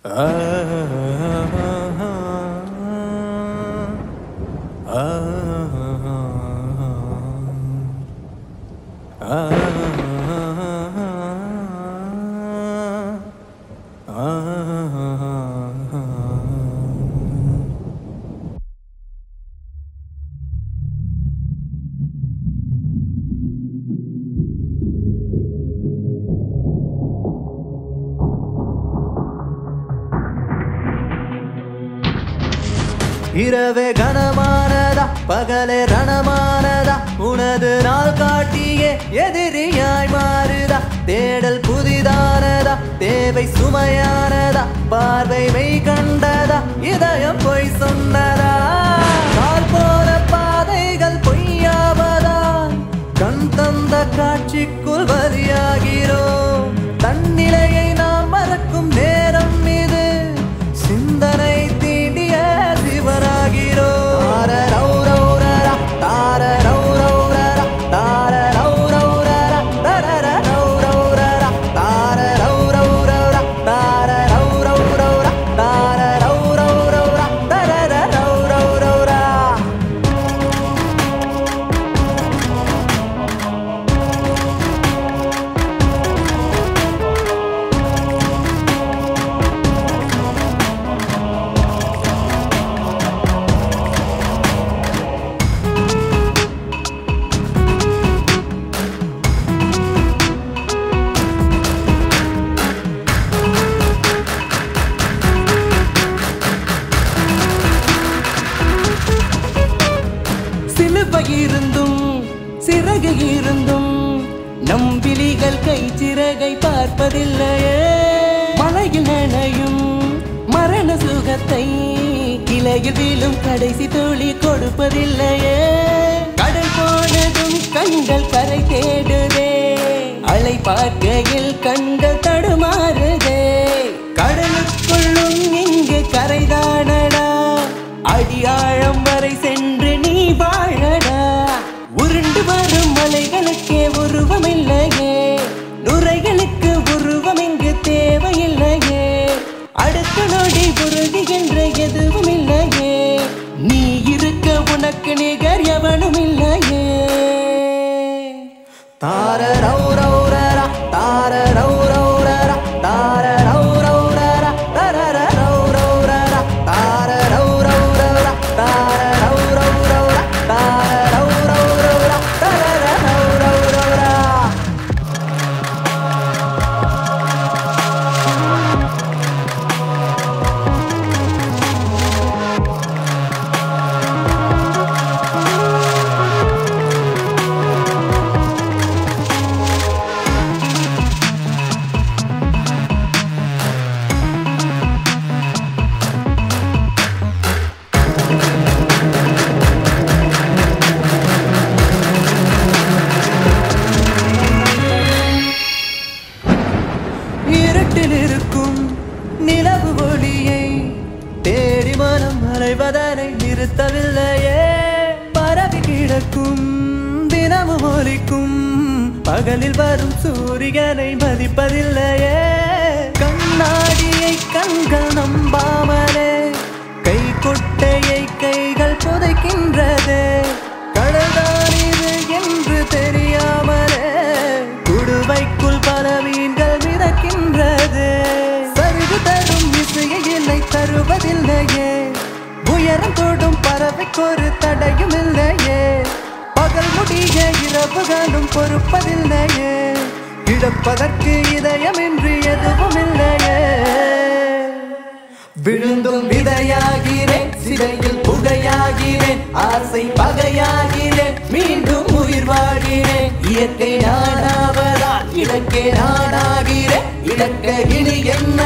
Iravey ganamaanadhaa, Pagaley Ranamaanadhaa, Unadhu naal kaatiyea, Yedhiriyaai maarudha, Thedal pudithaanadhaa, Thevai sumayaanadhaa, Paaravai Mei kandadhaa, Idayam poi sonnadhaa, Kaal pona paadaigal poyyaavathaan, Kan thanda kaatchikkul valiyaagirom, Thannilaiயை நாம் மறக்கும் நேரம் இது, சிந்தனை நம்பிலிகள் கை சிறகை பார்ப்பதில்லையே மலையில் நனையும் மரண சுகத்தை இலையில் வீழும் கடைசி துளி கொடுப்பதில்லையே கடல் போனதும் கண்கள் கரை தேடுதே அலை பார்க்கையில் கண்கள் தடுமாறுதே கடலுக்குள்ளும் இங்கு கரைதானடா அடியாழம் வரை சென்று நீ வாழடா உருண்டு வரும் மலைகளுக்கே உருவமில்லையே நுரைகளுக்கு உருவம் இங்கு தேவையில்லையே அடுத்த நொடி உறுதிகின்ற எதுவும் இல்லையே நீ இருக்க உனக்கு நிகர் எவனும் இல்லையே தார ரௌரௌரரா தார ரௌரௌரரா தார ரௌரௌரரா தரர ரௌரௌரரா தார ரௌரௌரரா தார ரௌரௌரரா தார ரௌரௌரரா தரர ரௌரௌரரா நிலவு ஒளியை தேடி மனம் அலைவதனை நிறுத்தவில்லையே பரவி கிடக்கும் தினமும் ஒலிக்கும் பகலில் வரும் சூரியனை மதிப்பதில்லையே கண்ணாடியை கண்கள் நம்பாமலே கை கொட்டையை கைகள் புதைக்கின்றதே கடல்தான் இது என்று தெரியாமலே குடுவைக்குள் பல மீன்கள் மிதக்கின்றது தரும் இசையை இல்லை தருவதில்லையே உயரம் தொடும் பறவைக்கொரு தடையும் இல்லையே பகல் முடிய இரவுகளும் பொறுப்பதில்லையே இழப்பதற்கு இதயமின்றி எதுவும் இல்லையே விழுந்தும் விதையாகிறேன் சிறையில் புகையாகிறேன் ஆசை பகையாகிறேன் மீண்டும் உயிர் வாழ்கிறேன் இயற்கை நானாவதால் இலக்கே நானாகிறேன் இலக்க இனி என்ன